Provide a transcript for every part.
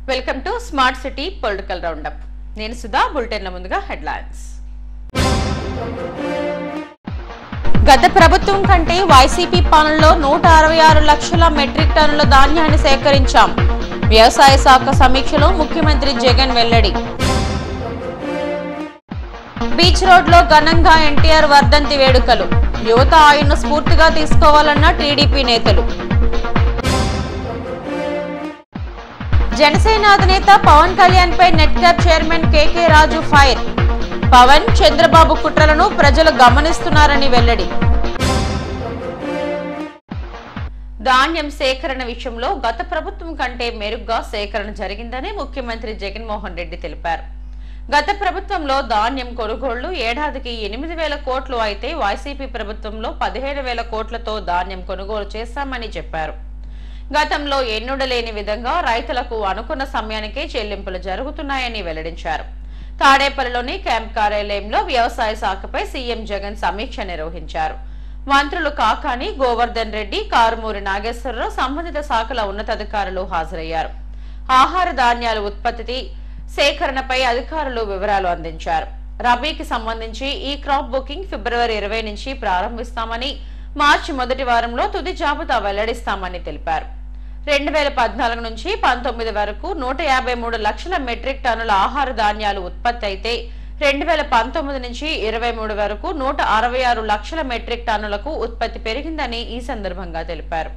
Welcome to smart city political roundup. నేను సుధా. బులెటిన్ల ముందుగా headlines. గత ప్రభుత్వం కంటే వైసీపీ పాలనలో 166 లక్షల మెట్రిక్ టన్నుల ధాన్యాన్ని సేకరించాం. వ్యవసాయ శాఖ సమీక్షలో ముఖ్యమంత్రి జగన్ వెల్లడి. బీచ్ రోడ్ లో ఘనంగా ఎన్టీఆర్ వర్ధంతి వేడుకలు. యువత ఆయన్ను స్ఫూర్తిగా తీసుకోవాలన్న టీడీపీ నేతలు. జనసేన అధినేత పవన్ కళ్యాణ్ పై NEDCAP chairman KK Raju fire. Pawan, Chandrababu కుట్రలను ప్రజలు గమనిస్తున్నారని వెల్లడి. ధాన్యం సేకరణ విషయంలో గత ప్రభుత్వం కంటే మెరుగ్గా సేకరణ జరిగిందని ముఖ్యమంత్రి జగన్మోహన్ రెడ్డి తెలిపారు. గత ప్రభుత్వంలో ధాన్యం కొనుగోళ్లు ఏడాదికి 8,000 కోట్లు అయితే వైసీపీ ప్రభుత్వంలో 15,000 కోట్లతో ధాన్యం కొనుగోలు చేశామని చెప్పారు. గతంలో ఎన్నుడలేని విధంగా రైతులకు అనుకున్న సమయానికే చెల్లింపులు జరుగుతున్నాయని వెల్లడించారు. తాడేపల్లిలోని క్యాంప్ కార్యాలయంలో వ్యవసాయ శాఖపై సీఎం జగన్ సమీక్ష నిర్వహించారు. మంత్రులు కాకాని గోవర్ధన్ రెడ్డి, కారుమూరి నాగేశ్వరరావు, సంబంధిత శాఖల ఉన్నతాధికారులు హాజరయ్యారు. ఆహార ధాన్యాల ఉత్పత్తి సేకరణపై అధికారులు వివరాలు అందించారు. రబీకి సంబంధించి ఈ క్రాప్ బుకింగ్ ఫిబ్రవరి 20 నుంచి ప్రారంభిస్తామని, మార్చి మొదటి వారంలో తుది జాబితా వెల్లడిస్తామని తెలిపారు. 2014 నుంచి 19 వరకు 153 లక్షల మెట్రిక్ టన్నుల ఆహార ధాన్యాలు ఉత్పత్తి అయితే 2019 నుంచి 23 వరకు 166 లక్షల మెట్రిక్ టన్నులకు ఉత్పత్తి పెరిగిందని ఈ సందర్భంగా తెలిపారు.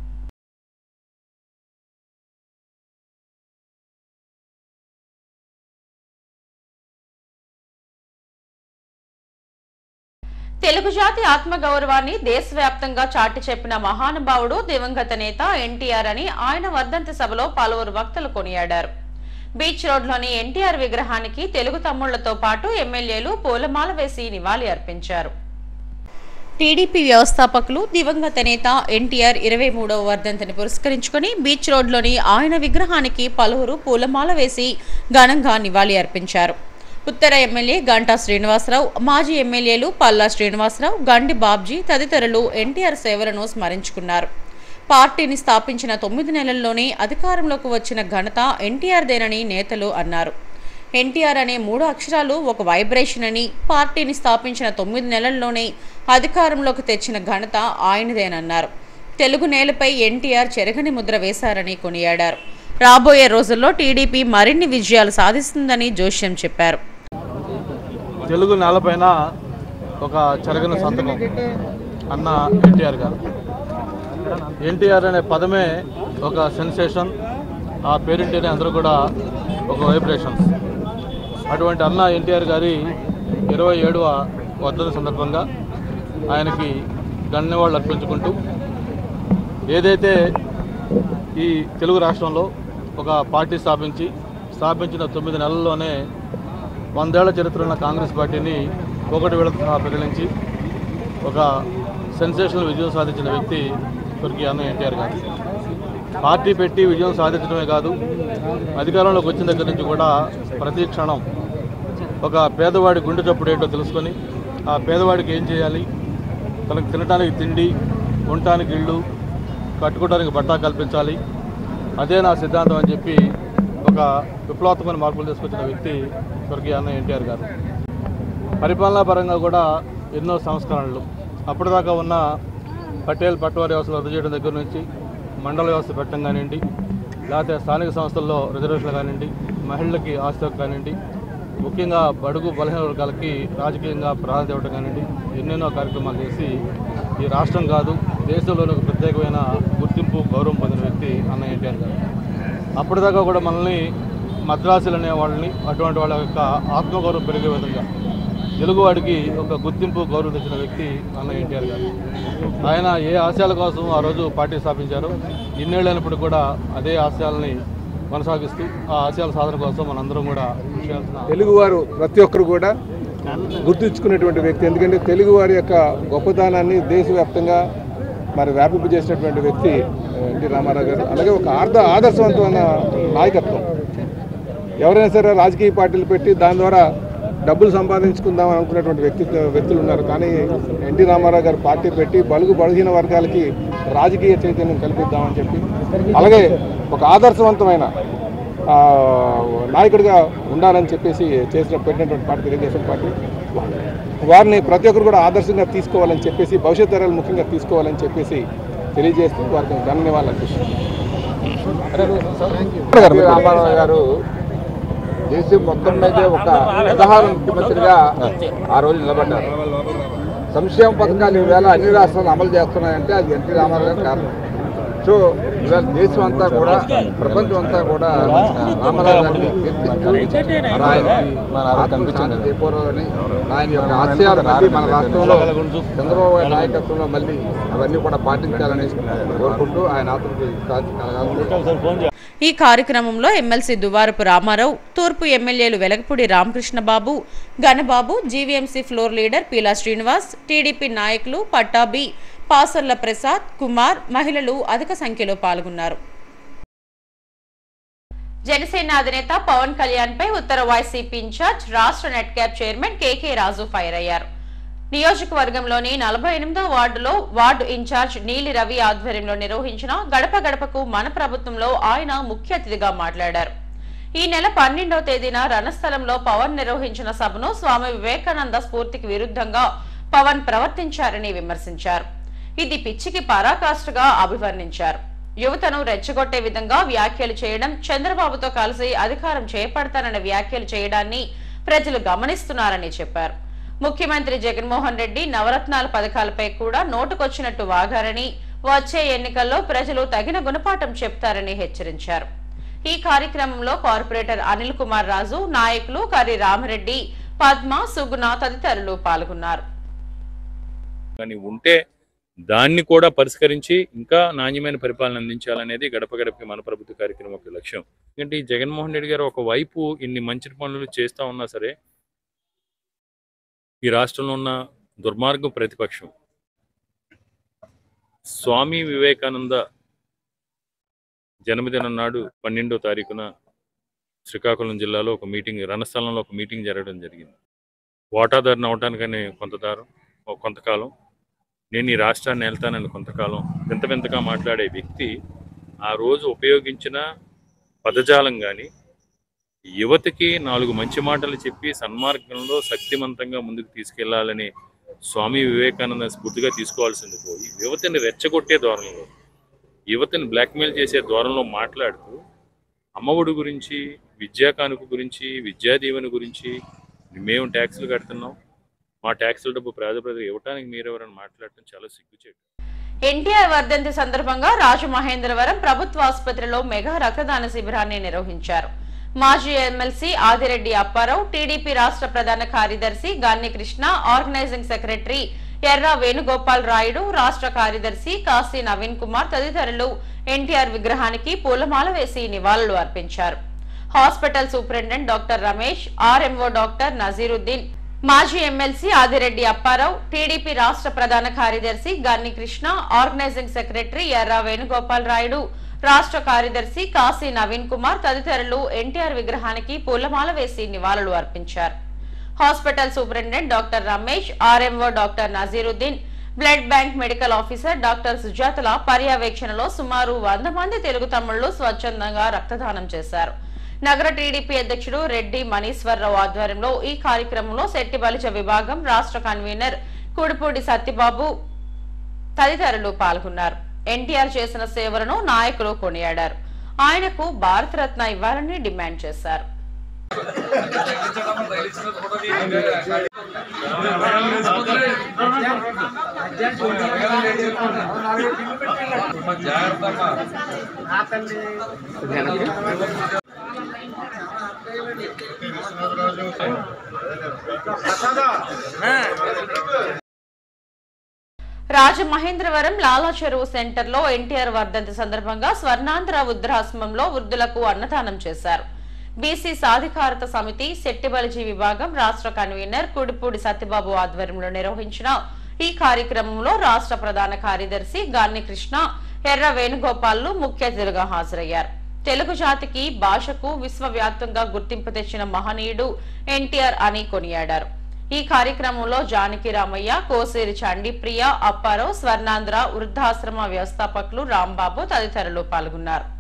తెలుగు జాతి ఆత్మగౌరవాన్ని దేశవ్యాప్తంగా చాటి చెప్పిన మహానుభావుడు దివంగత నేత ఎన్టీఆర్ అని ఆయన వర్ధంతి సభలో పలువురు వక్తలు కొనియాడారు. బీచ్ రోడ్లోని ఎన్టీఆర్ విగ్రహానికి తెలుగు తమ్ముళ్లతో పాటు ఎమ్మెల్యేలు పూలమాల వేసి నివాళి అర్పించారు. టీడీపీ వ్యవస్థాపకులు దివంగత నేత ఎన్టీఆర్ 23వ వర్ధంతిని పురస్కరించుకుని బీచ్ రోడ్లోని ఆయన విగ్రహానికి పలువురు పూలమాల వేసి ఘనంగా నివాళి అర్పించారు. ఉత్తర ఎమ్మెల్యే గంటా శ్రీనివాసరావు, మాజీ ఎమ్మెల్యేలు పల్లా శ్రీనివాసరావు, గండి బాబ్జీ తదితరులు ఎన్టీఆర్ సేవలను స్మరించుకున్నారు. పార్టీని స్థాపించిన 9 నెలల్లోనే అధికారంలోకి వచ్చిన ఘనత ఎన్టీఆర్దేనని నేతలు అన్నారు. ఎన్టీఆర్ అనే 3 అక్షరాలు ఒక వైబ్రేషన్ అని, పార్టీని స్థాపించిన 9 నెలల్లోనే అధికారంలోకి తెచ్చిన ఘనత ఆయనదేనన్నారు. తెలుగు నేలపై ఎన్టీఆర్ చెరగని ముద్ర వేశారని కొనియాడారు. రాబోయే రోజుల్లో టీడీపీ మరిన్ని విజయాలు సాధిస్తుందని జోష్యం చెప్పారు. తెలుగు నేలపైన ఒక చెరగని సంతకం అన్న ఎన్టీఆర్ గారు. ఎన్టీఆర్ అనే పదమే ఒక సెన్సేషన్, ఆ పేరింటేనే అందరూ కూడా ఒక వైబ్రేషన్స్. అటువంటి అన్న ఎన్టీఆర్ గారి 27వ వర్ధంతి సందర్భంగా ఆయనకి ధన్యవాదాలు అర్పించుకుంటూ, ఏదైతే ఈ తెలుగు రాష్ట్రంలో ఒక పార్టీ స్థాపించిన 9 నెలల్లోనే 100 ఏళ్ల చరిత్ర ఉన్న కాంగ్రెస్ పార్టీని ఒకటి విడతగా పెగిలించి ఒక సెన్సేషనల్ విజయం సాధించిన వ్యక్తి స్వర్గీయ అన్న ఎన్టీఆర్ గారు. పార్టీ పెట్టి విజయం సాధించడమే కాదు, అధికారంలోకి వచ్చిన దగ్గర నుంచి కూడా ప్రతి క్షణం ఒక పేదవాడి గుండె చప్పుడు ఏంటో తెలుసుకొని, ఆ పేదవాడికి ఏం చేయాలి, తనకు తినడానికి తిండి, ఉండటానికి ఇళ్ళు, కట్టుకోవడానికి బట్ట కల్పించాలి, అదే నా సిద్ధాంతం అని చెప్పి ఒక విప్లవాత్మకమైన మార్పులు తీసుకొచ్చిన వ్యక్తి స్వర్గీయ అన్న ఎన్టీఆర్ గారు. పరిపాలనా పరంగా కూడా ఎన్నో సంస్కరణలు, అప్పటిదాకా ఉన్న పటేల్ పట్వారీ వ్యవస్థలు రద్దు చేయడం దగ్గర నుంచి మండల వ్యవస్థ పెట్టడం కానివ్వండి, లేకపోతే స్థానిక సంస్థల్లో రిజర్వేషన్లు కానివ్వండి, మహిళలకి ఆస్తి హక్కు కానివ్వండి, ముఖ్యంగా బడుగు బలహీన వర్గాలకి రాజకీయంగా ప్రాధాన్యత ఇవ్వడం కానివ్వండి, ఎన్నెన్నో కార్యక్రమాలు చేసి ఈ రాష్ట్రం కాదు దేశంలోని ఒక ప్రత్యేకమైన గుర్తింపు, గౌరవం పొందిన వ్యక్తి అన్న ఎన్టీఆర్ గారు. అప్పటిదాకా కూడా మనల్ని మద్రాసులు అనే వాళ్ళని, అటువంటి వాళ్ళ యొక్క ఆత్మగౌరవం పెరిగే విధంగా తెలుగువాడికి ఒక గుర్తింపు, గౌరవం తెచ్చిన వ్యక్తి అన్న ఎన్టీఆర్ గారు. ఆయన ఏ ఆశయాల కోసం ఆ రోజు పార్టీ స్థాపించారో ఇన్నేళ్ళైనప్పుడు కూడా అదే ఆశయాలని కొనసాగిస్తూ ఆ ఆశయాల సాధన కోసం మనందరం కూడా తెలుగువారు ప్రతి ఒక్కరు కూడా గుర్తుంచుకునేటువంటి వ్యక్తి. ఎందుకంటే తెలుగువారి యొక్క గొప్పతనాన్ని దేశవ్యాప్తంగా మరి వ్యాపింపజేసినటువంటి వ్యక్తి ఎన్టీ రామారావు గారు. అలాగే ఒక ఆదర్శవంతమైన నాయకత్వం. ఎవరైనా సరే రాజకీయ పార్టీలు పెట్టి దాని ద్వారా డబ్బులు సంపాదించుకుందాం అనుకునేటువంటి వ్యక్తులు ఉన్నారు. కానీ ఎన్టీ రామారావు గారు పార్టీ పెట్టి బలహీన వర్గాలకి రాజకీయ చైతన్యం కల్పిద్దామని చెప్పి, అలాగే ఒక ఆదర్శవంతమైన నాయకుడిగా ఉండాలని చెప్పేసి పెట్టినటువంటి పార్టీ తెలుగుదేశం పార్టీ. వారిని ప్రతి ఒక్కరు కూడా ఆదర్శంగా తీసుకోవాలని చెప్పేసి, భవిష్యత్ తరాలు ముఖ్యంగా తీసుకోవాలని చెప్పేసి తెలియజేస్తూ వారికి ధన్యవాదాలు అనిపిస్తుంది. రామారావు గారు దేశం మొత్తం మీదే ఒక ఉదాహరణ ముఖ్యమంత్రిగా ఆ రోజు నిలబడ్డారు. సంక్షేమ పథకాలు ఈవేళ అన్ని రాష్ట్రాలు అమలు చేస్తున్నాయంటే అది ఎన్టీ రామారావు గారి కారణం. సో ఇవాళ దేశం అంతా కూడా, ప్రపంచం అంతా కూడా రామారావు గారిని కీర్తించాలని, ఆయన యొక్క ఆశయాలు మళ్ళీ మన రాష్ట్రంలో చంద్రబాబు గారి నాయకత్వంలో మళ్ళీ అవన్నీ కూడా పాటించాలని కోరుకుంటూ ఆయన ఆత్మకి కలగాలని. ఈ కార్యక్రమంలో ఎమ్మెల్సీ దువారపు రామారావు, తూర్పు ఎమ్మెల్యేలు Velagapudi Ramakrishnababu, Ganababu, GVMC floor leader Peela Srinivas, TDP నాయకులు పట్టాభి, పాసర్ల ప్రసాద్, కుమార్, మహిళలు అధిక సంఖ్యలో పాల్గొన్నారు. జనసేన అధినేత పవన్ కళ్యాణ్ పై ఉత్తర వైసీపీ ఇన్ఛార్జ్, రాష్ట్ర NEDCAP chairman KK Raju fire అయ్యారు. నియోజకవర్గంలోని 48వ వార్డులో వార్డు ఇన్ఛార్జ్ నీలి రవి ఆధ్వర్యంలో నిర్వహించిన గడప గడపకు మన ప్రభుత్వంలో ఆయన ముఖ్య అతిథిగా మాట్లాడారు. ఈ నెల 12వ తేదీన రణస్థలంలో పవన్ నిర్వహించిన సభను స్వామి వివేకానంద స్ఫూర్తికి విరుద్ధంగా పవన్ ప్రవర్తించారని విమర్శించారు. ఇది పిచ్చికి పరాకాష్ఠగా అభివర్ణించారు. యువతను రెచ్చగొట్టే విధంగా వ్యాఖ్యలు చేయడం, చంద్రబాబుతో కలిసి అధికారం చేపడతానన్న వ్యాఖ్యలు చేయడాన్ని ప్రజలు గమనిస్తున్నారని చెప్పారు. ముఖ్యమంత్రి జగన్మోహన్ రెడ్డి నవరత్నాల పథకాలపై కూడా నోటుకొచ్చినట్టు వాగారని, వచ్చే ఎన్నికల్లో ప్రజలు తగిన గుణపాఠం చెప్తారని హెచ్చరించారు. ఈ కార్యక్రమంలో కార్పొరేటర్ అనిల్ కుమార్ రాజు, నాయకులు కర్రి రామరెడ్డి, పద్మ, సుగుణ తదితరులు పాల్గొన్నారు. ఉంటే దాన్ని కూడా పరిష్కరించి ఇంకా నాణ్యమైన పరిపాలన అందించాలనేది గడప గడపకి మన ప్రభుత్వ కార్యక్రమం ఒక లక్ష్యం. ఎందుకంటే ఈ జగన్మోహన్ రెడ్డి గారు ఒకవైపు ఇన్ని మంచి పనులు చేస్తూ ఉన్నా సరే, ఈ రాష్ట్రంలో ఉన్న దుర్మార్గం ప్రతిపక్షం స్వామి వివేకానంద జన్మదినం నాడు 12వ తారీఖున శ్రీకాకుళం జిల్లాలో ఒక మీటింగ్, రణస్థలంలో ఒక మీటింగ్ జరగడం జరిగింది. వాటాదారుని అవటానికని కొంతకాలం, నేను ఈ రాష్ట్రాన్ని వెళ్తానని కొంతకాలం వింత వింతగా మాట్లాడే వ్యక్తి ఆ రోజు ఉపయోగించిన పదజాలం కానీ, యువతకి 4 మంచి మాటలు చెప్పి సన్మార్గంలో శక్తివంతంగా ముందుకు తీసుకెళ్లాలని స్వామి వివేకానంద స్ఫూర్తిగా తీసుకోవాల్సింది పోయి, యువతని రెచ్చగొట్టే ధోరణిలో, యువతని బ్లాక్మెయిల్ చేసే ధోరణిలో మాట్లాడుతూ అమ్మఒడి గురించి, విద్యా కానుక గురించి, విద్యా దీవెన గురించి, మేము ట్యాక్సులు కడుతున్నాం, మా ట్యాక్సుల డబ్బు ప్రజలకు ఇవ్వడానికి మీరెవరని మాట్లాడటం చాలా సిగ్గుచేటు. ఎన్టీఆర్ వర్ధంతి సందర్భంగా రాజమహేంద్రవరం ప్రభుత్వ ఆసుపత్రిలో మెగా రక్తదాన శిబిరాన్ని నిర్వహించారు. మాజీ ఎమ్మెల్సీ ఆదిరెడ్డి అప్పారావు, టీడీపీ రాష్ట్ర ప్రధాన కార్యదర్శి గాన్ని కృష్ణ, ఆర్గనైజింగ్ సెక్రటరీ ఎర్ర వేణుగోపాల్ రాయుడు, రాష్ట్ర కార్యదర్శి కాశీ నవీన్ కుమార్ తదితరులు ఎన్టీఆర్ విగ్రహానికి పూలమాల వేసి నివాళులు అర్పించారు. Hospital superintendent doctor Ramesh, RMO doctor Nazeeruddin, మాజీ ఎమ్మెల్సీ ఆదిరెడ్డి అప్పారావు, టీడీపీ రాష్ట్ర ప్రధాన కార్యదర్శి గాన్ని కృష్ణ, ఆర్గనైజింగ్ సెక్రటరీ ఎర్ర వేణుగోపాల్ రాయుడు, రాష్ట్ర కార్యదర్శి కాశీ నవీన్ కుమార్ తదితరులు ఎన్టీఆర్ విగ్రహానికి పూలమాల వేసి నివాళులు అర్పించారు. Hospital superintendent doctor Ramesh, RMO doctor Nazeeruddin, blood bank medical officer doctor సుజాతల పర్యవేక్షణలో సుమారు 100 మంది తెలుగు తమ్ముళ్లు స్వచ్ఛందంగా రక్తదానం చేశారు. నగర టీడీపీ అధ్యక్షుడు రెడ్డి మనీశ్వరరావు ఆధ్వర్యంలో ఈ కార్యక్రమంలో శెట్టి బలిజ విభాగం రాష్ట్ర కన్వీనర్ కుడిపూడి సత్యబాబు తదితరులు పాల్గొన్నారు. ఎన్టీఆర్ చేసిన సేవలను నాయకులు కొనియాడారు. ఆయనకు భారతరత్న ఇవ్వాలని డిమాండ్ చేశారు. రాజమహేంద్రవరం లాలా చెరువు సెంటర్లో ఎన్టీఆర్ వర్ధంతి సందర్భంగా స్వర్ణాంధ్ర వృద్ధాశ్రమంలో వృద్ధులకు అన్నదానం చేశారు. బీసీ సాధికారత సమితి శెట్టిబలిజీ విభాగం రాష్ట్ర కన్వీనర్ కుడిపూడి సత్యబాబు ఆధ్వర్యంలో నిర్వహించిన ఈ కార్యక్రమంలో రాష్ట్ర ప్రధాన కార్యదర్శి గాన్ని కృష్ణ, ఎర్ర వేణుగోపాల్లు ముఖ్య అతిథులుగా హాజరయ్యారు. తెలుగు జాతికి, భాషకు విశ్వవ్యాప్తంగా గుర్తింపు తెచ్చిన మహనీయుడు ఎన్టీఆర్ అని కొనియాడారు. ఈ కార్యక్రమంలో జానకి రామయ్య, కోసేరి చండీప్రియ, అప్పారావు, స్వర్ణాంధ్ర వృద్ధాశ్రమ వ్యవస్థాపకులు రాంబాబు తదితరులు పాల్గొన్నారు.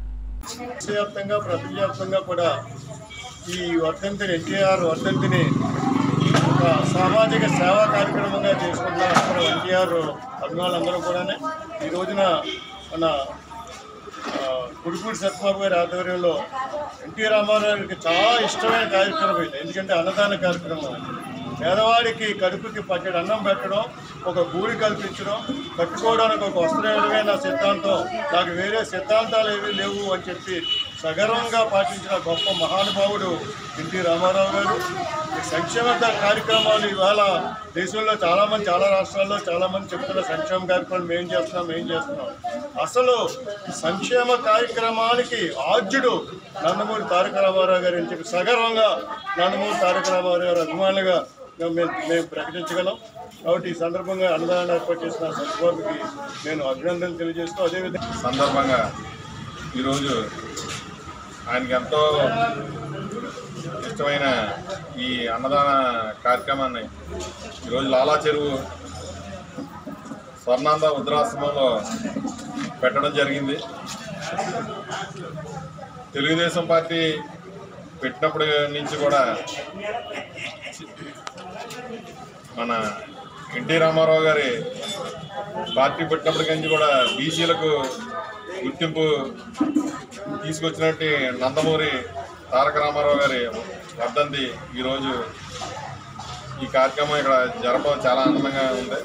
దేశవ్యాప్తంగా ప్రపంచవ్యాప్తంగా కూడా ఈ వర్ధంతిని ఎన్టీఆర్ వర్ధంతిని ఒక సామాజిక సేవా కార్యక్రమంగా చేసుకుంటున్నారు. అందరూ ఎన్టీఆర్ అభిమానులందరూ కూడా ఈ రోజున మన గుడిపూడి సత్యబాబు గారి ఆధ్వర్యంలో ఎన్టీ రామారావు గారికి చాలా ఇష్టమైన కార్యక్రమం ఇది. ఎందుకంటే అన్నదాన కార్యక్రమం, పేదవాడికి కడుపుకి పట్టెడు అన్నం పెట్టడం, ఒక గూడి కల్పించడం, కట్టుకోవడానికి ఒక వస్త్రమే నా సిద్ధాంతం, నాకు వేరే సిద్ధాంతాలు ఏమీ లేవు అని చెప్పి సగర్వంగా పాటించిన గొప్ప మహానుభావుడు ఎన్టీ రామారావు గారు. ఈ సంక్షేమ కార్యక్రమాలు ఇవాళ దేశంలో చాలామంది, చాలా రాష్ట్రాల్లో చాలామంది చెప్తున్న సంక్షేమ కార్యక్రమాలు మేం చేస్తున్నాం. అసలు సంక్షేమ కార్యక్రమానికి ఆద్యుడు నందమూరి తారక రామారావు గారు అని చెప్పి సగర్వంగా నందమూరి తారక రామారావు గారు అభిమానులుగా మేము ప్రకటించగలం. కాబట్టి ఈ సందర్భంగా అన్నదానం ఏర్పాటు చేసిన సత్యబాబుకి నేను అభినందనలు తెలియజేస్తూ, అదేవిధంగా సందర్భంగా ఈరోజు ఆయనకి ఎంతో ఇష్టమైన ఈ అన్నదాన కార్యక్రమాన్ని ఈరోజు లాలా చెరువు స్వర్ణాంద వృద్ధాశ్రమంలో పెట్టడం జరిగింది. తెలుగుదేశం పార్టీ పెట్టినప్పటి నుంచి కూడా మన ఎన్టీ రామారావు గారి పార్టీ పెట్టినప్పటి నుంచి కూడా బీసీలకు గుర్తింపు తీసుకొచ్చినట్టు నందమూరి తారక రామారావు గారి వర్ధంతి ఈరోజు ఈ కార్యక్రమం ఇక్కడ జరపడం చాలా ఆనందంగా ఉంది.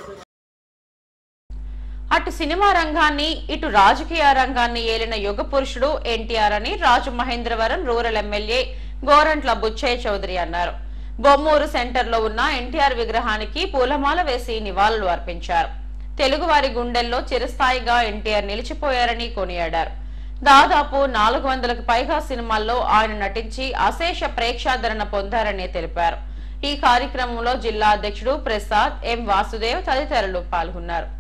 అటు సినిమా రంగాన్ని ఇటు రాజకీయ రంగాన్ని ఏలిన యుగ పురుషుడు ఎన్టీఆర్ అని రాజమహేంద్రవరం రూరల్ ఎమ్మెల్యే గోరంట్ల బుచ్చయ్య చౌదరి అన్నారు. బొమ్మూరు సెంటర్లో ఉన్న ఎన్టీఆర్ విగ్రహానికి పూలమాల వేసి నివాళులు అర్పించారు. తెలుగువారి గుండెల్లో చిరస్థాయిగా ఎన్టీఆర్ నిలిచిపోయారని కొనియాడారు. దాదాపు 400కు పైగా సినిమాల్లో ఆయన నటించి అశేష ప్రేక్షాదరణ పొందారని తెలిపారు. ఈ కార్యక్రమంలో జిల్లా అధ్యక్షుడు ప్రసాద్, ఎం వాసుదేవ్ తదితరులు పాల్గొన్నారు.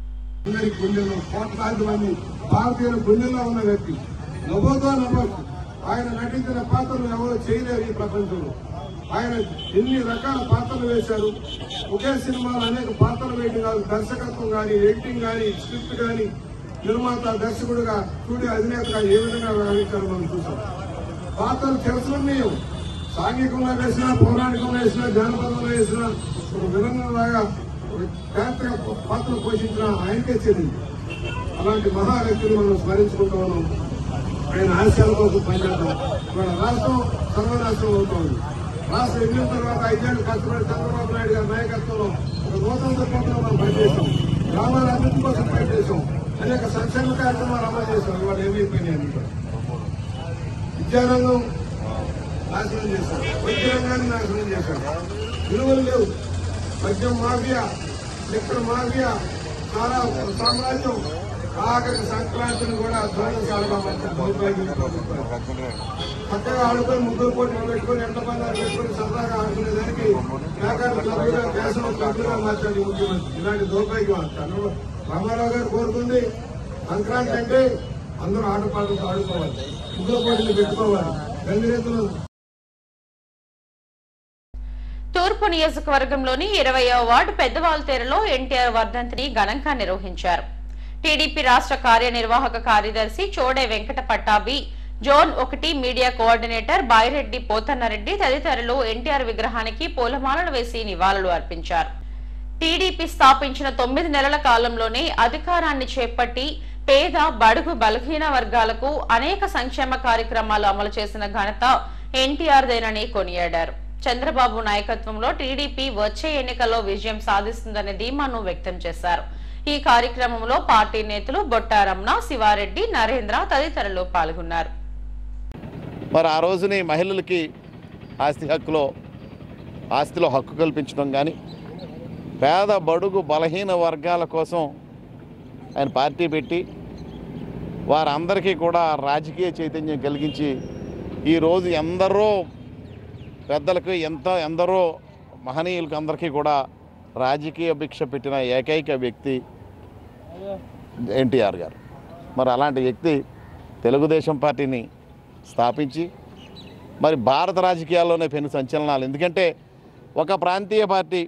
ఆయన నటించిన పాత్రలు ఎవరు చేయలేరు ఈ ప్రపంచంలో. ఆయన ఎన్ని రకాల పాత్రలు వేశారు. ఒకే సినిమాలో అనేక పాత్రలు వేయడం కాదు, దర్శకత్వం కానీ, ఎడిటింగ్ కానీ, స్క్రిప్ట్ కానీ, నిర్మాత, దర్శకుడుగా, స్టూడియో అధినేతగా ఏ విధంగా వ్యవహరించారో మనం చూసాం. పాత్రలు తెలుసుకున్నాయి. సాంఘికంగా వేసినా, పౌరాణికంగా వేసినా, జానపదంలో వేసినా, ఒక విధంగా పాత్ర పాత్రలు పోషించిన ఆయనకే చెందింది. అలాంటి మహా వ్యక్తిని మనం స్మరించుకుంటూ ఉన్నాం. ఆయన ఆశయాల కోసం పనిచేద్దాం. ఇవాళ రాష్ట్రం సర్వనాశనం అవుతోంది. రాష్ట్రం ఎన్నిన తర్వాత 5 ఏళ్లు కష్టపడి చంద్రబాబు నాయుడు గారి నాయకత్వంలో ఒక నూతన దృక్పథంలో మనం పనిచేసాం. గ్రామాల అభివృద్ధి కోసం పనిచేసాం. అనేక సంక్షేమ కార్యక్రమాలు అమలు చేశాం. ఇవాళ ఏమైపోయినాయి? విద్యారంగం నాశనం చేశాం, వైద్య రంగాన్ని నాశనం చేశాం. విలువలు లేవు. మద్యం మాఫియా, లిక్కర్ మాఫియా, చాలా సామ్రాజ్యం. ఆఖరి సంక్రాంతిని కూడా ధ్వంసాలుగా చక్కగా ఆడుకొని ముగ్గురు పోటీలు పెట్టుకుని ఎండ బంధాలు పెట్టుకుని సరదాగా ఆడుకునేదానికి వ్యాపార క్లబ్లుగా, దేశంలో క్లబ్లుగా మార్చాలి ముఖ్యమంత్రి. ఇలాంటి దౌర్భాగ్యం రామారావు గారు కోరుకుంది సంక్రాంతి అంటే అందరూ ఆటపాటలతో ఆడుకోవాలి, ముగ్గురు పోటీలు పెట్టుకోవాలి. గంగిరెద్దులు తూర్పు నియోజకవర్గంలోని 20వ వార్డు పెద్దవాల్తేరులో ఎన్టీఆర్ వర్ధంతిని ఘనంగా నిర్వహించారు. టీడీపీ రాష్ట్ర కార్యనిర్వాహక కార్యదర్శి Chode Venkata Pattabhi, zone 1 media coordinator Bayireddy Pothannareddy తదితరులు ఎన్టీఆర్ విగ్రహానికి పూలమాలలు వేసి నివాళులు అర్పించారు. టీడీపీ స్థాపించిన 9 నెలల కాలంలోనే అధికారాన్ని చేపట్టి పేద, బడుగు, బలహీన వర్గాలకు అనేక సంక్షేమ కార్యక్రమాలు అమలు చేసిన ఘనత ఎన్టీఆర్దేనని కొనియాడారు. చంద్రబాబు నాయకత్వంలో టీడీపీ వచ్చే ఎన్నికల్లో విజయం సాధిస్తుందనే ధీమాను వ్యక్తం చేశారు. ఈ కార్యక్రమంలో పార్టీ నేతలు బొట్టారమ్మ, శివారెడ్డి, నరేంద్ర తదితరులు పాల్గొన్నారు. మరి ఆ రోజుని మహిళలకి ఆస్తిలో హక్కు కల్పించడం కానీ, పేద, బడుగు, బలహీన వర్గాల కోసం ఆయన పార్టీ పెట్టి వారందరికీ కూడా రాజకీయ చైతన్యం కలిగించి ఈరోజు ఎందరో పెద్దలకు ఎందరో మహనీయులకు అందరికీ కూడా రాజకీయ భిక్ష పెట్టిన ఏకైక వ్యక్తి ఎన్టీఆర్ గారు. మరి అలాంటి వ్యక్తి తెలుగుదేశం పార్టీని స్థాపించి మరి భారత రాజకీయాల్లోనే పెను సంచలనాలు. ఎందుకంటే ఒక ప్రాంతీయ పార్టీ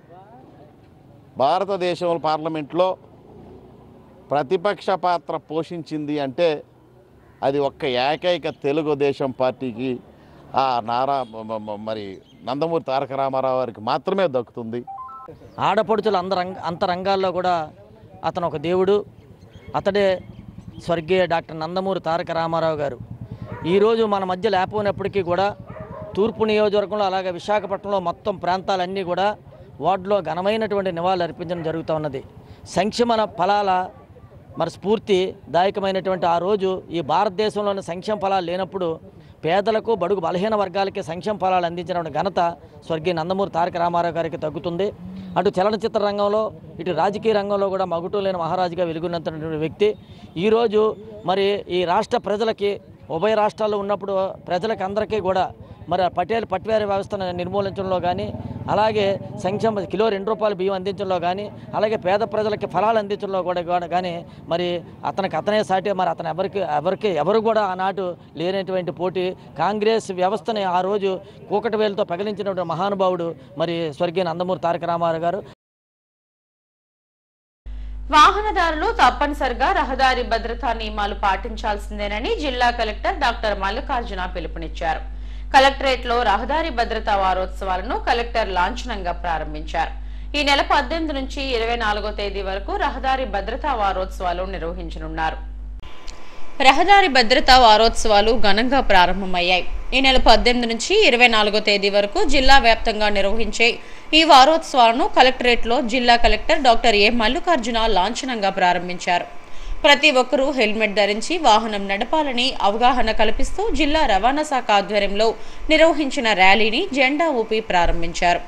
భారతదేశంలో పార్లమెంట్లో ప్రతిపక్ష పాత్ర పోషించింది అంటే అది ఒక్క ఏకైక తెలుగుదేశం పార్టీకి ఆ మరి నందమూరి తారక రామారావు గారికి మాత్రమే దక్కుతుంది. ఆడపడుచుల అంతరంగాల్లో కూడా అతను ఒక దేవుడు. అతడే స్వర్గీయ డాక్టర్ నందమూరి తారక రామారావు గారు. ఈరోజు మన మధ్య లేకపోయినప్పటికీ కూడా తూర్పు నియోజకవర్గంలో అలాగే విశాఖపట్నంలో మొత్తం ప్రాంతాలన్నీ కూడా వార్డులో ఘనమైనటువంటి నివాళులు అర్పించడం జరుగుతూ ఉన్నది. సంక్షేమ ఫలాల మరి స్ఫూర్తిదాయకమైనటువంటి ఆ రోజు ఈ భారతదేశంలోని సంక్షేమ ఫలాలు లేనప్పుడు పేదలకు బడుగు బలహీన వర్గాలకి సంక్షేమ ఫలాలు అందించిన ఘనత స్వర్గీయ నందమూరి తారక రామారావు గారికి తగ్గుతుంది. అటు చలనచిత్ర రంగంలో ఇటు రాజకీయ రంగంలో కూడా మగుటూ లేని మహారాజుగా వెలుగున్నటువంటి వ్యక్తి. ఈరోజు మరి ఈ రాష్ట్ర ప్రజలకి ఉభయ రాష్ట్రాల్లో ఉన్నప్పుడు ప్రజలకు అందరికీ కూడా మరి పట్వేర వ్యవస్థను నిర్మూలించడంలో కానీ అలాగే సంక్షేమ కిలో ₹2 బియ్యం అందించడంలో కానీ అలాగే పేద ప్రజలకి ఫలాలు అందించడంలో కూడా కానీ మరి అతనే సాటి. మరి అతను ఎవరు కూడా ఆనాడు లేనటువంటి పోటీ కాంగ్రెస్ వ్యవస్థని ఆ రోజు కూకటి వేలుతో పగిలించినటువంటి మహానుభావుడు మరి స్వర్గీయ నందమూరి తారక రామారావు గారు. వాహనదారులు తప్పనిసరిగా రహదారి భద్రతా నియమాలు పాటించాల్సిందేనని జిల్లా కలెక్టర్ డాక్టర్ మల్లికార్జున పిలుపునిచ్చారు. కలెక్టరేట్ లో రహదారి భద్రతా వారోత్సవాలను కలెక్టర్ లాంఛనంగా ప్రారంభించారు. ఈ నెల 18 నుంచి 24వ తేదీ వరకు రహదారి భద్రతా వారోత్సవాలు నిర్వహించనున్నారు. రహదారి భద్రతా వారోత్సవాలు ఘనంగా ప్రారంభమయ్యాయి. ఈ నెల 18 నుంచి 24వ తేదీ వరకు జిల్లా వ్యాప్తంగా నిర్వహించే ఈ వారోత్సవాలను కలెక్టరేట్ లో జిల్లా కలెక్టర్ డాక్టర్ ఏ మల్లికార్జున లాంఛనంగా ప్రారంభించారు. ప్రతి ఒక్కరూ హెల్మెట్ ధరించి వాహనం నడపాలని అవగాహన కల్పిస్తూ జిల్లా రవాణా శాఖ ఆధ్వర్యంలో నిర్వహించిన ర్యాలీని జెండా ఊపి ప్రారంభించారు.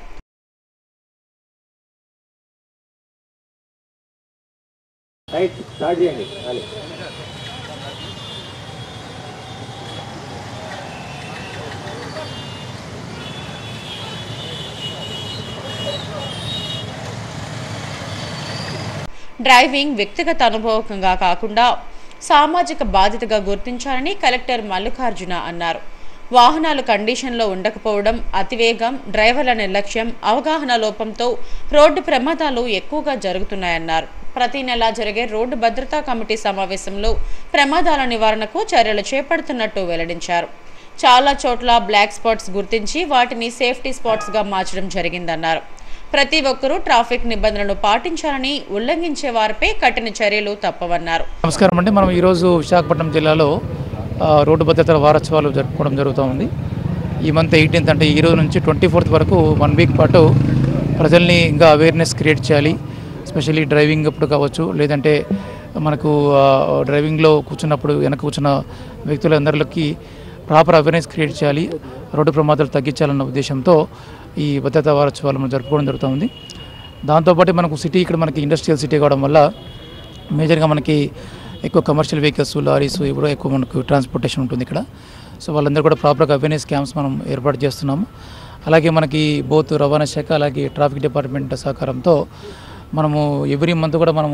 డ్రైవింగ్ వ్యక్తిగత అనుభవంగా కాకుండా సామాజిక బాధ్యతగా గుర్తించాలని కలెక్టర్ మల్లికార్జున అన్నారు. వాహనాలు కండిషన్లో ఉండకపోవడం, అతివేగం, డ్రైవర్ల నిర్లక్ష్యం, అవగాహన లోపంతో రోడ్డు ప్రమాదాలు ఎక్కువగా జరుగుతున్నాయన్నారు. ప్రతి నెలా జరిగే రోడ్డు భద్రతా కమిటీ సమావేశంలో ప్రమాదాల నివారణకు చర్యలు చేపడుతున్నట్టు వెల్లడించారు. చాలా చోట్ల బ్లాక్ స్పాట్స్ గుర్తించి వాటిని సేఫ్టీ స్పాట్స్గా మార్చడం జరిగిందన్నారు. ప్రతి ఒక్కరూ ట్రాఫిక్ నిబంధనలను పాటించాలని, ఉల్లంఘించే వారిపై కఠిన చర్యలు తప్పవన్నారు. నమస్కారం అండి. మనం ఈరోజు విశాఖపట్నం జిల్లాలో రోడ్డు భద్రతా వారోత్సవాలు జరుపుకోవడం జరుగుతూ ఉంది. ఈ మంత్ 18th అంటే ఈ రోజు నుంచి 24th వరకు 1 వీక్ పాటు ప్రజల్ని ఇంకా అవేర్నెస్ క్రియేట్ చేయాలి. ఎస్పెషల్లీ డ్రైవింగ్ అప్పుడు కావచ్చు, లేదంటే మనకు డ్రైవింగ్లో కూర్చున్నప్పుడు వెనక కూర్చున్న వ్యక్తులందరికీ ప్రాపర్ అవేర్నెస్ క్రియేట్ చేయాలి, రోడ్డు ప్రమాదాలు తగ్గించాలన్న ఉద్దేశంతో ఈ భద్రతా వారోత్సవాలు మనం జరుపుకోవడం జరుగుతూ ఉంది. దాంతోపాటు మనకు సిటీ ఇక్కడ మనకి ఇండస్ట్రియల్ సిటీ కావడం వల్ల మేజర్గా మనకి ఎక్కువ కమర్షియల్ వెహికల్స్, లారీస్ ఇప్పుడు ఎక్కువ మనకు ట్రాన్స్పోర్టేషన్ ఉంటుంది ఇక్కడ. సో వాళ్ళందరూ కూడా ప్రాపర్గా అవేర్నెస్ క్యాంప్స్ మనం ఏర్పాటు చేస్తున్నాము. అలాగే మనకి బోత్ రవాణా శాఖ అలాగే ట్రాఫిక్ డిపార్ట్మెంట్ సహకారంతో మనము ఎవ్రీ మంత్ కూడా మనము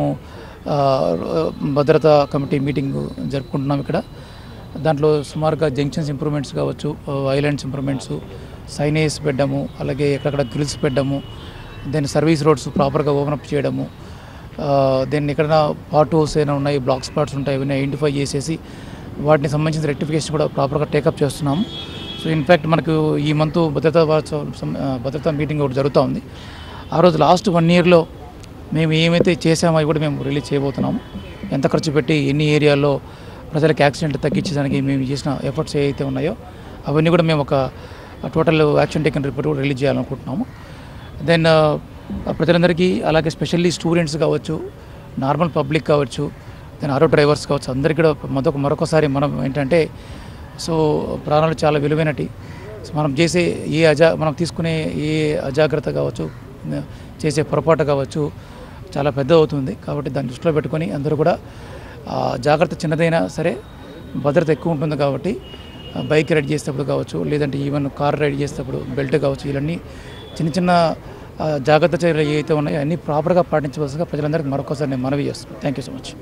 భద్రతా కమిటీ మీటింగ్ జరుపుకుంటున్నాం ఇక్కడ. దాంట్లో సుమారుగా జంక్షన్స్ ఇంప్రూవ్మెంట్స్ కావచ్చు, ఐలాండ్స్ ఇంప్రూవ్మెంట్స్, సైనేజ్ పెట్టడము, అలాగే ఎక్కడక్కడ గ్రిల్స్ పెట్టడము, దెన్ సర్వీస్ రోడ్స్ ప్రాపర్గా ఓపెన్ అప్ చేయడము, దెన్ ఎక్కడైనా పార్ట్ హోల్స్ ఏమైనా ఉన్నాయి, బ్లాక్ స్పాట్స్ ఉంటాయి, అవన్నీ ఐడెంటిఫై చేసేసి వాటిని సంబంధించిన రెక్టిఫికేషన్ కూడా ప్రాపర్గా టేకప్ చేస్తున్నాము. సో ఇన్ఫ్యాక్ట్ మనకు ఈ మంత్ భద్రతా మీటింగ్ ఒకటి జరుగుతూ ఉంది. ఆ రోజు లాస్ట్ 1 yearలో మేము ఏమైతే చేసామో అవి కూడా మేము రిలీజ్ చేయబోతున్నాము. ఎంత ఖర్చు పెట్టి ఎన్ని ఏరియాల్లో ప్రజలకు యాక్సిడెంట్ తగ్గించడానికి మేము చేసిన ఎఫర్ట్స్ ఏవైతే ఉన్నాయో అవన్నీ కూడా మేము ఒక టోటల్ యాక్షన్ టేకన్ రిపోర్ట్ కూడా రిలీజ్ చేయాలనుకుంటున్నాము. దెన్ ప్రజలందరికీ అలాగే స్పెషల్లీ స్టూడెంట్స్ కావచ్చు, నార్మల్ పబ్లిక్ కావచ్చు, దెన్ ఆటో డ్రైవర్స్ కావచ్చు, అందరికీ కూడా మరొకసారి మనం ఏంటంటే సో ప్రాణాలు చాలా విలువైనటి. సో మనం తీసుకునే ఏ అజాగ్రత్త కావచ్చు, చేసే పొరపాటు కావచ్చు చాలా పెద్ద అవుతుంది. కాబట్టి దాన్ని దృష్టిలో పెట్టుకొని అందరూ కూడా జాగ్రత్త చిన్నదైనా సరే భద్రత ఎక్కువ ఉంటుంది. కాబట్టి బైక్ రైడ్ చేసేటప్పుడు కావచ్చు, లేదంటే ఈవెన్ కార్ రైడ్ చేసేటప్పుడు బెల్ట్ కావచ్చు, ఇవన్నీ చిన్న చిన్న జాగ్రత్త చర్యలు ఏవైతే ఉన్నాయో అన్నీ ప్రాపర్గా పాటించవలసిగా ప్రజలందరికీ మరొకసారి నేను మనవి చేస్తున్నాను. Thank you so much.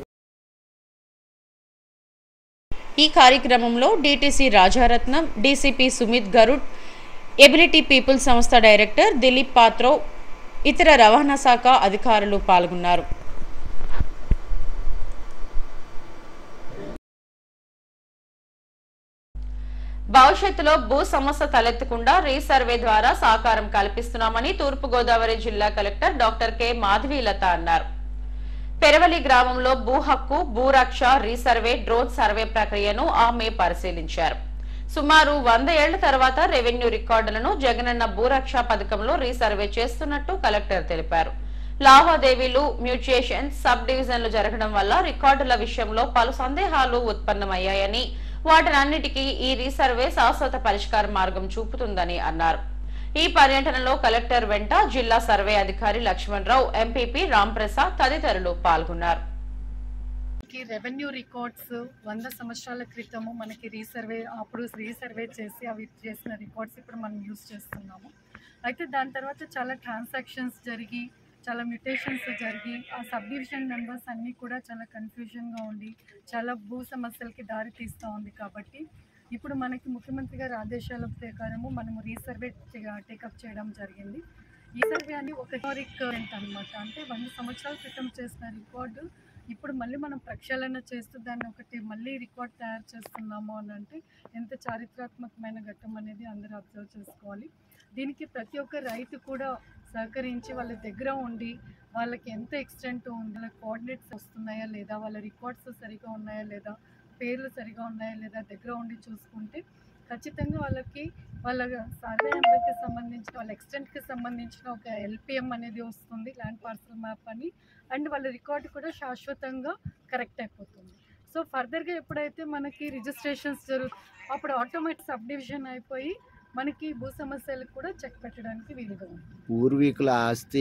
ఈ కార్యక్రమంలో DTC Rajaratnam, DCP Sumit Garud, ability people సంస్థ డైరెక్టర్ దిలీప్ పాత్రో, ఇతర రవాణా శాఖ అధికారులు పాల్గొన్నారు. భవిష్యత్తులో భూ సమస్య తలెత్తకుండా రీసర్వే ద్వారా సహకారం కల్పిస్తున్నామని తూర్పుగోదావరి జిల్లా కలెక్టర్ డాక్టర్ కె మాధవీలత అన్నారు. పెరవలి గ్రామంలో భూ హక్కు, భూరక్ష, రీసర్వే, డ్రోన్ సర్వే ప్రక్రియను ఆమె పరిశీలించారు. సుమారు 100 ఏళ్ల తర్వాత రెవెన్యూ రికార్డులను జగనన్న భూరక్ష పథకంలో రీసర్వే చేస్తున్నట్టు కలెక్టర్ తెలిపారు. లావాదేవీలు, మ్యూటేషన్, సబ్ డివిజన్లు జరగడం వల్ల రికార్డుల విషయంలో పలు సందేహాలు ఉత్పన్నమయ్యాయని, వాటినన్నిటికీ ఈ రీసర్వే శాశ్వత పరిష్కార మార్గం చూపుతుందని అన్నారు. ఈ పర్యటనలో కలెక్టర్ వెంట జిల్లా సర్వే అధికారి లక్ష్మణరావు, ఎంపీపీ రాంప్రసాద్ తదితరులు పాల్గొన్నారు. రెవెన్యూ రికార్డ్స్ 100 సంవత్సరాల క్రితము మనకి రీసర్వే చేసి అవి చేసిన రికార్డ్స్ ఇప్పుడు మనం యూజ్ చేస్తున్నాము. అయితే దాని తర్వాత చాలా ట్రాన్సాక్షన్స్ జరిగి, చాలా మ్యూటేషన్స్ జరిగి, ఆ సబ్ డివిజన్ నెంబర్స్ అన్నీ కూడా చాలా కన్ఫ్యూజన్గా ఉండి చాలా భూ సమస్యలకి దారి తీస్తూ ఉంది. కాబట్టి ఇప్పుడు మనకి ముఖ్యమంత్రి గారి ఆదేశాల ప్రకారము మనము రీసర్వే టేకప్ చేయడం జరిగింది. ఈ సర్వే అని ఒక హిస్టారిక్ అనమాట, అంటే 100 సంవత్సరాల క్రితం చేసిన రికార్డు ఇప్పుడు మళ్ళీ మనం ప్రక్షాళన చేస్తూ దాన్ని ఒకటి మళ్ళీ రికార్డ్ తయారు చేస్తున్నాము అని అంటే ఎంత చారిత్రాత్మకమైన ఘట్టం అనేది అందరూ అబ్జర్వ్ చేసుకోవాలి. దీనికి ప్రతి ఒక్క రైతు కూడా సహకరించి వాళ్ళ దగ్గర ఉండి వాళ్ళకి ఎంత ఎక్స్టెంట్ ఉంది, వాళ్ళ కోఆర్డినేట్స్ వస్తున్నాయా లేదా, వాళ్ళ రికార్డ్స్ సరిగా ఉన్నాయా లేదా, పేర్లు సరిగా ఉన్నాయా లేదా దగ్గర ఉండి చూసుకుంటే ఖచ్చితంగా వాళ్ళ సర్వే నెంబర్కి సంబంధించిన, వాళ్ళ ఎక్స్టెంట్కి సంబంధించిన ఒక ఎల్పిఎం అనేది వస్తుంది, ల్యాండ్ పార్సల్ మ్యాప్ అని, అండ్ వాళ్ళ రికార్డు కూడా శాశ్వతంగా కరెక్ట్ అయిపోతుంది. సో ఫర్దర్గా ఎప్పుడైతే మనకి రిజిస్ట్రేషన్స్ అప్పుడు ఆటోమేటిక్ సబ్ డివిజన్ అయిపోయి మనకి భూ సమస్యలకు కూడా చెక్ పెట్టడానికి వీలుగా ఉంది. పూర్వీకుల ఆస్తి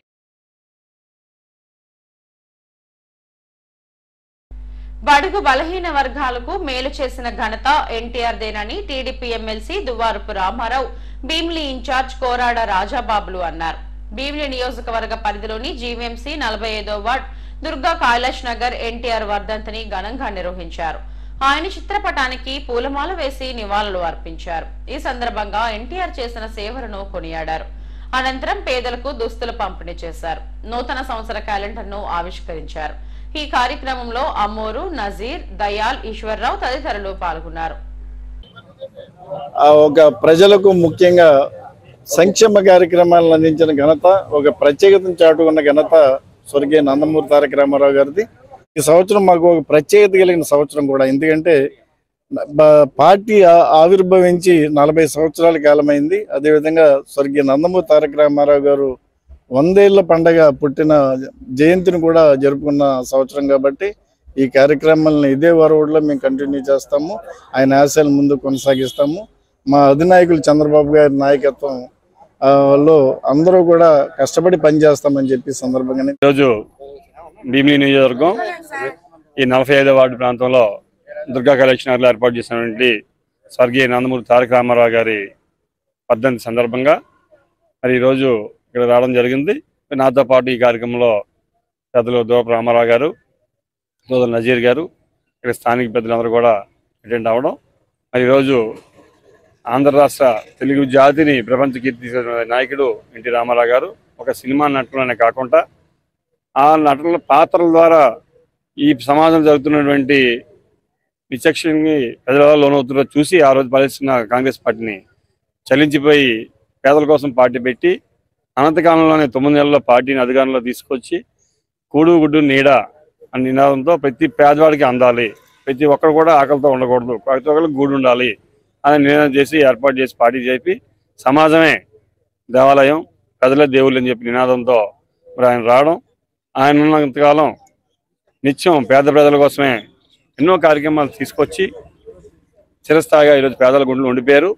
బడుగు బలహీన వర్గాలకు మేలు చేసిన ఘనత ఎన్టీఆర్ దేనని TDP MLC Duvvarapu Ramarao, Bheemili incharge Korada రాజాబాబులు అన్నారు. భీమిలి నియోజకవర్గ పరిధిలోని జీవీఎంసీ 45వ వార్డ్ దుర్గా కైలాష్ నగర్ ఎన్టీఆర్ వర్ధంతిని ఘనంగా నిర్వహించారు. ఆయన చిత్రపటానికి పూలమాల వేసి నివాళులు అర్పించారు. ఈ సందర్భంగా ఎన్టీఆర్ చేసిన సేవలను కొనియాడారు. అనంతరం పేదలకు దుస్తులు పంపిణీ చేశారు. నూతన సంవత్సర క్యాలెండర్ను ఆవిష్కరించారు. ఈ కార్యక్రమంలో అమ్మోరు, నజీర్, దయాల్, ఈశ్వర్రావు తదితరులు పాల్గొన్నారు. ఒక ప్రజలకు ముఖ్యంగా సంక్షేమ కార్యక్రమాలను అందించిన ఘనత, ఒక ప్రత్యేకతను చాటుకున్న ఘనత స్వర్గీయ నందమూరి తారక రామారావు గారిది. ఈ సంవత్సరం మాకు ఒక ప్రత్యేకత కలిగిన సంవత్సరం కూడా, ఎందుకంటే పార్టీ ఆవిర్భవించి 40 సంవత్సరాల కాలమైంది. అదేవిధంగా స్వర్గీయ నందమూరి తారక రామారావు గారు 100 ఏళ్ల పండగ పుట్టిన జయంతిని కూడా జరుపుకున్న సంవత్సరం కాబట్టి ఈ కార్యక్రమాలను ఇదే వరవడిలో మేము కంటిన్యూ చేస్తాము. ఆయన ఆశయాలు ముందు కొనసాగిస్తాము. మా అధినాయకులు చంద్రబాబు గారి నాయకత్వం లో అందరూ కూడా కష్టపడి పనిచేస్తామని చెప్పి సందర్భంగానే ఈరోజు భీమిలి నియోజకవర్గం ఈ 45వ వార్డు ప్రాంతంలో దుర్గా కైలాష్ నగర్లో ఏర్పాటు చేసినటువంటి స్వర్గీయ నందమూరి తారక రామారావు గారి వర్ధంతి సందర్భంగా మరి ఈరోజు ఇక్కడ రావడం జరిగింది. నాతో పాటు ఈ కార్యక్రమంలో పెద్దలు దూరపు రామారావు గారు, సోదరు నజీర్ గారు, ఇక్కడ స్థానిక పెద్దలందరూ కూడా అటెండ్ అవ్వడం. మరి ఈరోజు ఆంధ్ర రాష్ట్ర తెలుగు జాతిని ప్రపంచ కీర్తి నాయకుడు ఎన్టీ రామారావు గారు ఒక సినిమా నటులనే కాకుండా ఆ నటుల పాత్రల ద్వారా ఈ సమాజంలో జరుగుతున్నటువంటి విచక్షణని ప్రజల లోనవుతున్న చూసి ఆ రోజు పాలిస్తున్న కాంగ్రెస్ పార్టీని చలించిపోయి పేదల కోసం పార్టీ పెట్టి అనంతకాలంలోనే 9 నెలల్లో పార్టీని అధికారంలో తీసుకొచ్చి కూడు గుడ్డు నీడ అనే నినాదంతో ప్రతి పేదవాడికి అందాలి, ప్రతి ఒక్కరు కూడా ఆకలితో ఉండకూడదు, ప్రతి ఒక్కరికి గూడు ఉండాలి అని నినాదం చేసి ఏర్పాటు చేసి పార్టీ చెప్పి సమాజమే దేవాలయం, ప్రజలే దేవుళ్ళు అని చెప్పి నినాదంతో మరి ఆయన రావడం, ఆయన ఉన్నంతకాలం నిత్యం పేద ప్రజల కోసమే ఎన్నో కార్యక్రమాలు తీసుకొచ్చి చిరస్థాయిగా ఈరోజు పేదల గుండెలు ఉండిపోయారు.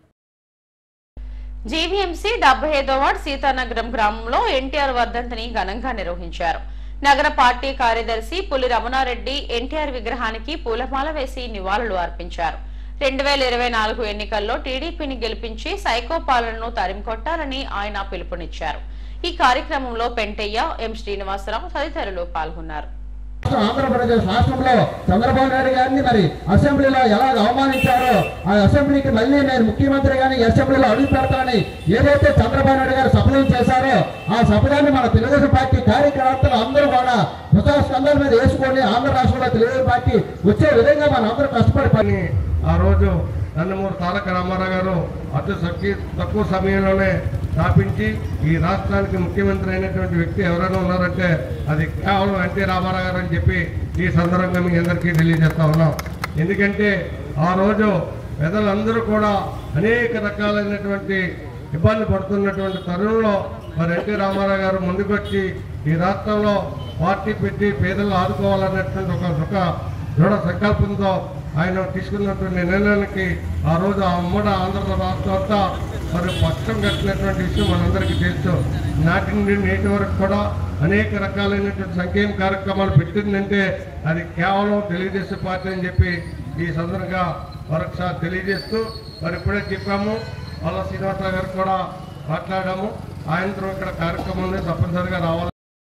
జీవీఎంసీ 75వ వార్డు సీతానగరం గ్రామంలో ఎన్టీఆర్ వర్ధంతిని ఘనంగా నిర్వహించారు. నగర పార్టీ కార్యదర్శి పులి రమణారెడ్డి ఎన్టీఆర్ విగ్రహానికి పూలమాల వేసి నివాళులు అర్పించారు. 2024 ఎన్నికల్లో టీడీపీని గెలిపించి సైకో పాలనను తరిమికొట్టాలని ఆయన పిలుపునిచ్చారు. ఈ కార్యక్రమంలో పెంటయ్య, ఎం శ్రీనివాసరావు తదితరులు పాల్గొన్నారు. ఆంధ్రప్రదేశ్ రాష్ట్రంలో చంద్రబాబు నాయుడు గారిని మరి అసెంబ్లీలో ఎలా అవమానించారో ఆ అసెంబ్లీకి మళ్ళీ నేను ముఖ్యమంత్రి గారిని అసెంబ్లీలో అడుగు పెడతానని ఏదైతే చంద్రబాబు నాయుడు గారు శపథం చేశారో ఆ శపథాన్ని మన తెలుగుదేశం పార్టీ కార్యకర్తలు అందరూ కూడా స్కంధాల మీద మీద వేసుకొని ఆంధ్ర రాష్ట్రంలో తెలుగుదేశం పార్టీ వచ్చే విధంగా మనం అందరూ కష్టపడి పని. ఆ రోజు నందమూరి తారక రామారావు గారు అతి తక్కువ సమయంలోనే స్థాపించి ఈ రాష్ట్రానికి ముఖ్యమంత్రి అయినటువంటి వ్యక్తి ఎవరైనా ఉన్నారంటే అది కేవలం ఎన్టీ రామారావు గారు అని చెప్పి ఈ సందర్భంగా మీ అందరికీ తెలియజేస్తా ఉన్నాం. ఎందుకంటే ఆ రోజు పెద్దలందరూ కూడా అనేక రకాలైనటువంటి ఇబ్బంది పడుతున్నటువంటి తరుణంలో మరి ఎన్టీ రామారావు గారు ముందుకొచ్చి ఈ రాష్ట్రంలో పార్టీ పెట్టి పేదలను ఆదుకోవాలన్నటువంటి ఒక దృఢ సంకల్పంతో ఆయన తీసుకున్నటువంటి నిర్ణయానికి ఆ రోజు ఆ ఉమ్మడి ఆంధ్ర రాష్ట్రం అంతా మరి పక్షం కట్టినటువంటి విషయం మనందరికీ తెలుసు. నాటి నుండి నేటి వరకు కూడా అనేక రకాలైనటువంటి సంక్షేమ కార్యక్రమాలు పెట్టిందంటే అది కేవలం తెలుగుదేశం పార్టీ అని చెప్పి ఈ సందర్భంగా మరొకసారి తెలియజేస్తూ మరి ఇప్పుడే చెప్పాము, వాళ్ళ శ్రీనివాసరావు గారు కూడా మాట్లాడాము. ఆయనతో ఇక్కడ కార్యక్రమం తప్పనిసరిగా రావాలి.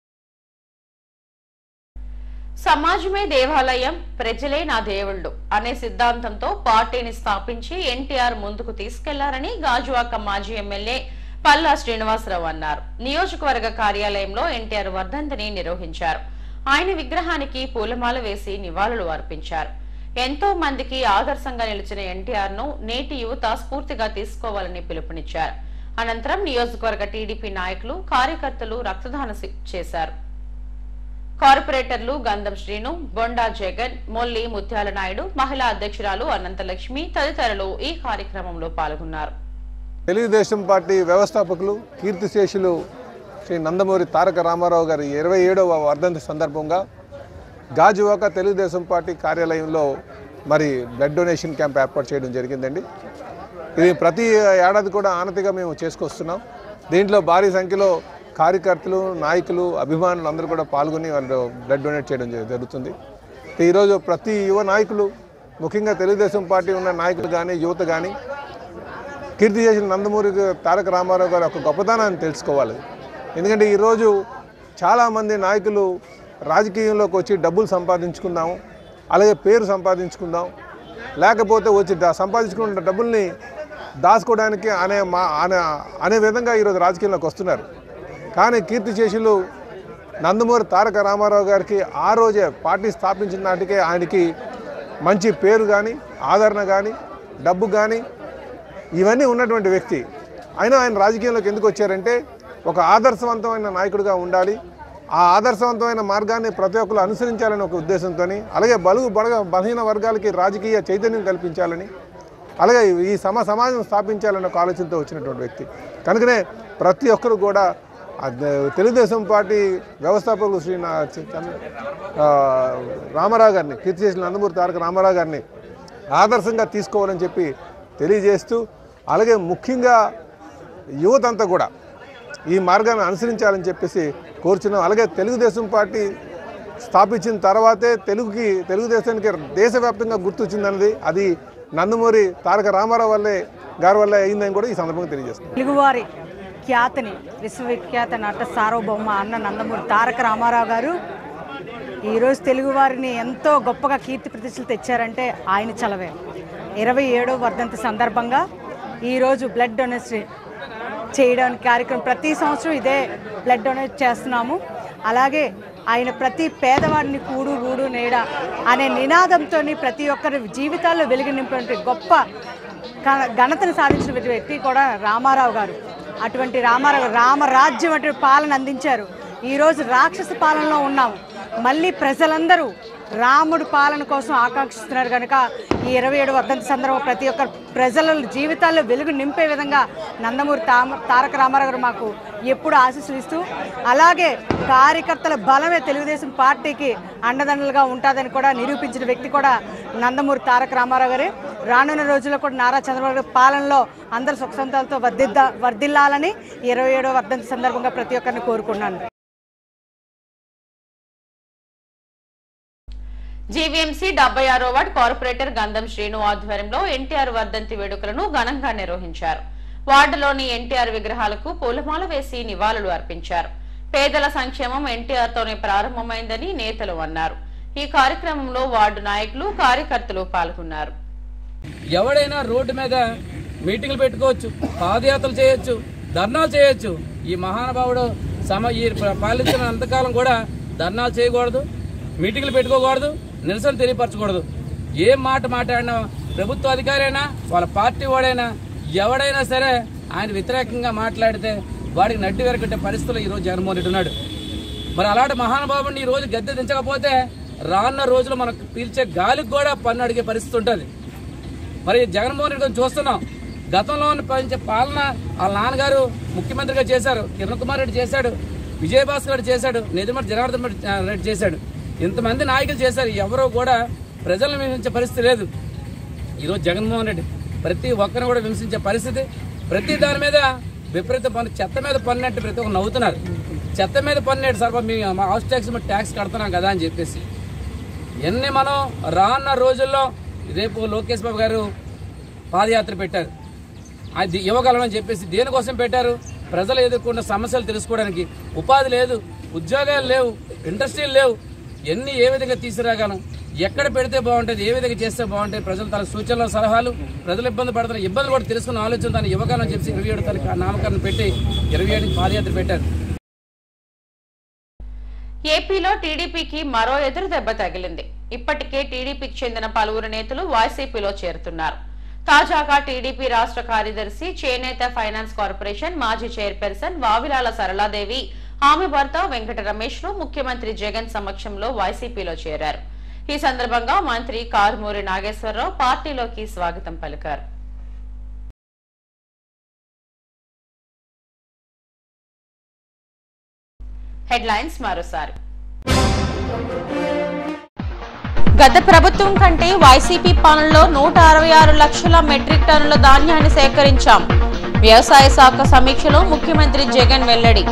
సమాజమే దేవాలయం, ప్రజలే నా దేవుళ్ళు అనే సిద్ధాంతంతో పార్టీని స్థాపించి ఎన్టీఆర్ ముందుకు తీసుకెళ్లారని గాజువాక మాజీ ఎమ్మెల్యే పల్లా శ్రీనివాసరావు అన్నారు. నియోజకవర్గ కార్యాలయంలో ఎన్టీఆర్ వర్ధంతిని నిర్వహించారు. ఆయన విగ్రహానికి పూలమాల వేసి నివాళులు అర్పించారు. ఎంతో మందికి ఆదర్శంగా నిలిచిన ఎన్టీఆర్ ను నేటి యువత స్ఫూర్తిగా తీసుకోవాలని పిలుపునిచ్చారు. అనంతరం నియోజకవర్గ టీడీపీ నాయకులు, కార్యకర్తలు రక్తదానం చేశారు. కార్పొరేటర్లు గంధం శ్రీను, బొండా జగన్, మొల్లి ముత్యాల నాయుడు, మహిళా అధ్యక్షురాలు అనంతలక్ష్మి తదితరులు ఈ కార్యక్రమంలో పాల్గొన్నారు. తెలుగుదేశం పార్టీ వ్యవస్థాపకులు కీర్తిశేషులు శ్రీ నందమూరి తారక రామారావు గారి 27వ వర్ధంతి సందర్భంగా గాజువాక తెలుగుదేశం పార్టీ కార్యాలయంలో మరి బ్లడ్ డొనేషన్ క్యాంప్ ఏర్పాటు చేయడం జరిగిందండి. ఇది ప్రతి ఏడాది కూడా ఆనతిగా మేము చేసుకొస్తున్నాం. దీంట్లో భారీ సంఖ్యలో కార్యకర్తలు, నాయకులు, అభిమానులు అందరూ కూడా పాల్గొని వాళ్ళు బ్లడ్ డొనేట్ చేయడం జరుగుతుంది. ఈరోజు ప్రతి యువ నాయకులు, ముఖ్యంగా తెలుగుదేశం పార్టీ ఉన్న నాయకులు కానీ, యువత కానీ కీర్తి చేసిన నందమూరి తారక రామారావు గారు ఒక గొప్పతనాన్ని తెలుసుకోవాలి. ఎందుకంటే ఈరోజు చాలామంది నాయకులు రాజకీయంలోకి వచ్చి డబ్బులు సంపాదించుకుందాము, అలాగే పేరు సంపాదించుకుందాం, లేకపోతే వచ్చి సంపాదించుకున్న డబ్బుల్ని దాచుకోవడానికి అనే విధంగా ఈరోజు రాజకీయంలోకి వస్తున్నారు. కానీ కీర్తిశేషులు నందమూరి తారక రామారావు గారికి ఆ రోజే పార్టీ స్థాపించిన నాటికే ఆయనకి మంచి పేరు కానీ, ఆదరణ కానీ, డబ్బు కానీ ఇవన్నీ ఉన్నటువంటి వ్యక్తి. అయినా ఆయన రాజకీయంలోకి ఎందుకు వచ్చారంటే ఒక ఆదర్శవంతమైన నాయకుడిగా ఉండాలి, ఆ ఆదర్శవంతమైన మార్గాన్ని ప్రతి ఒక్కరు అనుసరించాలని ఒక ఉద్దేశంతో, అలాగే బలహీన వర్గాలకి రాజకీయ చైతన్యం కల్పించాలని, అలాగే ఈ సమాజం స్థాపించాలని ఒక ఆలోచనతో వచ్చినటువంటి వ్యక్తి. కనుకనే ప్రతి ఒక్కరు కూడా తెలుగుదేశం పార్టీ వ్యవస్థాపకులు శ్రీ రామారావు గారిని, కీర్తి చేసిన నందమూరి తారక రామారావు గారిని ఆదర్శంగా తీసుకోవాలని చెప్పి తెలియజేస్తూ, అలాగే ముఖ్యంగా యువత అంతా కూడా ఈ మార్గాన్ని అనుసరించాలని చెప్పేసి కోరుచున్నాం. అలాగే తెలుగుదేశం పార్టీ స్థాపించిన తర్వాతే తెలుగుదేశానికి దేశవ్యాప్తంగా గుర్తొచ్చిందన్నది అది నందమూరి తారక రామారావు గారి వల్లే అయిందని కూడా ఈ సందర్భంగా తెలియజేస్తున్నాం. తెలుగువారి ఖ్యాతిని, విశ్వవిఖ్యాత నట సార్వభౌమ అన్న నందమూరి తారక రామారావు గారు ఈరోజు తెలుగువారిని ఎంతో గొప్పగా కీర్తి ప్రతిష్టలు తెచ్చారంటే ఆయన చలవే. 27వ వర్ధంతి సందర్భంగా ఈరోజు బ్లడ్ డొనేషన్ చేయడానికి కార్యక్రమం, ప్రతి సంవత్సరం ఇదే బ్లడ్ డొనేట్ చేస్తున్నాము. అలాగే ఆయన ప్రతి పేదవాడిని కూడు గూడు నీడ అనే నినాదంతో ప్రతి ఒక్కరి జీవితాల్లో వెలుగు నింపినటువంటి గొప్ప ఘనతను సాధించిన వ్యక్తి కూడా రామారావు గారు. అటువంటి రామారావు రామరాజ్యం అటువంటి పాలన అందించారు. ఈరోజు రాక్షస పాలనలో ఉన్నాము, మళ్ళీ ప్రజలందరూ రాముడి పాలన కోసం ఆకాంక్షిస్తున్నారు. కనుక ఈ 27వ వర్ధంతి సందర్భంగా ప్రతి ఒక్క ప్రజల జీవితాల్లో వెలుగు నింపే విధంగా నందమూరి తారక రామారావు గారు మాకు ఎప్పుడు ఆశీస్సులు ఇస్తూ, అలాగే కార్యకర్తల బలమే తెలుగుదేశం పార్టీకి అండదండలుగా ఉంటుందని కూడా నిరూపించిన వ్యక్తి కూడా నందమూరి తారక రామారావు గారే. రానున్న రోజుల్లో కూడా నారా చంద్రబాబు గారి పాలనలో అందరు సుఖ సంతాలతో వర్ధిల్లాలని 27వ వర్ధంతి సందర్భంగా ప్రతి ఒక్కరిని కోరుకున్నాను. జీవీఎంసీ 76వ వార్డు కార్పొరేటర్ గంధం శ్రీను ఆధ్వర్యంలో ఎన్టీఆర్ వర్ధంతి వేడుకలను ఘనంగా నిర్వహించారు. వార్డులోని ఎన్టీఆర్ విగ్రహాలకు పూలమాల వేసి నివాళులు అర్పించారు. పేదల సంక్షేమం ఎన్టీఆర్ తోనే ప్రారంభమైందని నేతలు అన్నారు. ఈ కార్యక్రమంలో వార్డు నాయకులు, కార్యకర్తలు పాల్గొన్నారు. ఎవడైనా రోడ్డు మీద మీటింగ్లు పెట్టుకోవచ్చు, పాదయాత్రలు చేయొచ్చు, ధర్నాలు చేయొచ్చు. ఈ మహానుభావుడు పాలించిన అంతకాలం కూడా ధర్నాలు చేయకూడదు, మీటింగ్లు పెట్టుకోకూడదు, నిరసన తెలియపరచకూడదు. ఏం మాట మాట్లాడినా ప్రభుత్వ అధికారి అయినా వాళ్ళ పార్టీ వాడైనా ఎవడైనా సరే ఆయన వ్యతిరేకంగా మాట్లాడితే వాడికి నడ్డి వెరకట్టే పరిస్థితులు ఈరోజు జగన్మోహన్ రెడ్డి ఉన్నాడు. మరి అలాంటి మహానుభావుడిని ఈ రోజు గద్దె దించకపోతే రానున్న రోజులు మనకు పీల్చే గాలికి కూడా పన్ను అడిగే పరిస్థితి ఉంటుంది. మరి జగన్మోహన్ రెడ్డి చూస్తున్నాం, గతంలో పనిచే పాలన వాళ్ళ నాన్నగారు ముఖ్యమంత్రిగా చేశారు, కిరణ్ కుమార్ రెడ్డి చేశాడు, విజయభాస్కర్ రెడ్డి చేశాడు, నిజమర్ జనార్దన్ రెడ్డి చేశాడు, ఇంతమంది నాయకులు చేశారు. ఎవరో కూడా ప్రజలను విమర్శించే పరిస్థితి లేదు. ఈరోజు జగన్మోహన్ రెడ్డి ప్రతి ఒక్కరిని కూడా విమర్శించే పరిస్థితి. ప్రతి దాని మీద విపరీత పన్ను, చెత్త మీద పన్ను అంటే ప్రతి ఒక్కరు నవ్వుతున్నారు. చెత్త మీద పన్ను ఏంటి సార్, మేము హౌస్ ట్యాక్స్ మీద ట్యాక్స్ కడుతున్నాం కదా అని చెప్పేసి. ఎన్ని మనం రానున్న రోజుల్లో రేపు లోకేష్ బాబు గారు పాదయాత్ర పెట్టారు, అది ఇవ్వగలమని చెప్పేసి. దేనికోసం పెట్టారు? ప్రజలు ఎదుర్కొన్న సమస్యలు తెలుసుకోవడానికి. ఉపాధి లేదు, ఉద్యోగాలు లేవు, ఇండస్ట్రీలు లేవు, ఎన్ని ఏ విధంగా తీసుకురాగలం, ఎక్కడ పెడితే బాగుంటుంది, ఏ విధంగా చేస్తే బాగుంటుంది, ప్రజల తన సూచనలు సలహాలు, ప్రజలు ఇబ్బంది పడుతున్న ఇబ్బందులు కూడా తెలుసుకున్న ఆలోచన దాన్ని ఇవ్వగలని చెప్పి 27 తారీఖు నామకరణం పెట్టి 27కి పాదయాత్ర పెట్టారు. ఏపీలో టీడీపీకి మరో ఎదురు దెబ్బ తగిలింది. ఇప్పటికే టీడీపీకి చెందిన పలువురు నేతలు వైసీపీలో చేరుతున్నారు. తాజాగా టీడీపీ రాష్ట్ర కార్యదర్శి, చేనేత ఫైనాన్స్ కార్పొరేషన్ మాజీ చైర్పర్సన్ వావిలాల సరళాదేవి, ఆమె భర్త వెంకట రమేష్ లు ముఖ్యమంత్రి జగన్ సమక్షంలో వైసీపీలో చేరారు. ఈ సందర్భంగా మంత్రి కారుమూరి నాగేశ్వరరావు పార్టీలోకి స్వాగతం పలికారు. హెడ్లైన్స్ మరోసారి. గత ప్రభుత్వం కంటే వైసీపీ పాలనలో 166 లక్షల మెట్రిక్ టన్నుల ధాన్యాన్ని సేకరించాం. వ్యవసాయ శాఖ సమీక్షలో ముఖ్యమంత్రి జగన్ వెల్లడి.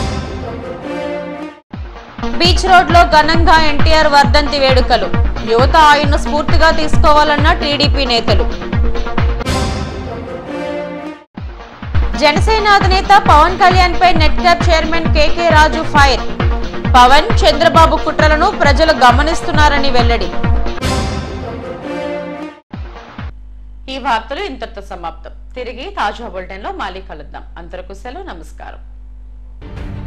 బీచ్ రోడ్ లో ఘనంగా ఎన్టీఆర్ వర్ధంతి వేడుకలు. యువత ఆయన్ను స్ఫూర్తిగా తీసుకోవాలన్న టీడీపీ నేతలు. జనసేన అధినేత పవన్ కళ్యాణ్ పై NEDCAP chairman KK Raju fire. Pawan, Chandrababu కుట్రలను ప్రజలు గమనిస్తున్నారని వెల్లడి. ఈ వార్తలు ఇంతటితో సమాప్తం. తిరిగి తాజా బులెటిన్ లో మళ్ళీ కలుద్దాం. అంతవరకు సెలవు, నమస్కారం.